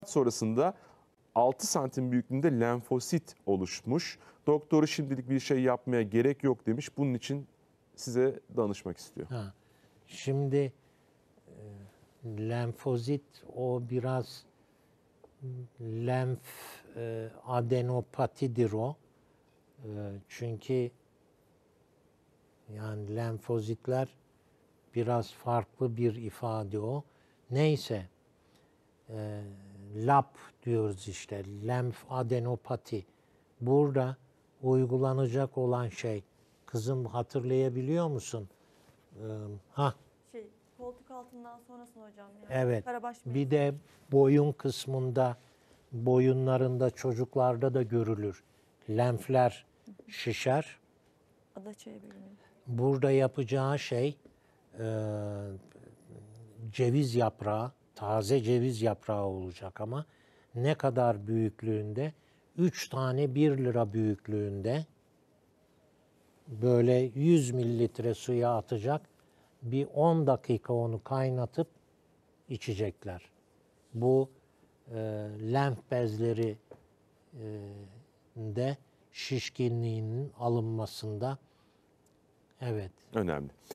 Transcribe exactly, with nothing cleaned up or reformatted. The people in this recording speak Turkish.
sonrasında altı santim büyüklüğünde lenfosit oluşmuş. Doktoru şimdilik bir şey yapmaya gerek yok demiş. Bunun için size danışmak istiyor. Ha. Şimdi e, lenfozit o biraz lenf e, adenopatidir o. E, çünkü yani lenfozitler biraz farklı bir ifade o. Neyse e, lap diyoruz işte, lenf adenopati. Burada uygulanacak olan şey, kızım hatırlayabiliyor musun? E, ha Şey, koltuk altından sonrasını hocam. Yani. evet. Karabaş Bir de boyun kısmında, boyunlarında çocuklarda da görülür. Lenfler şişer. Adaçaya bölümü. Burada yapacağı şey e, ceviz yaprağı, taze ceviz yaprağı olacak ama ne kadar büyüklüğünde? Üç tane bir lira büyüklüğünde, böyle yüz mililitre suya atacak. Bir on dakika onu kaynatıp içecekler. Bu e, lenf bezleri e, de şişkinliğinin alınmasında evet. Önemli.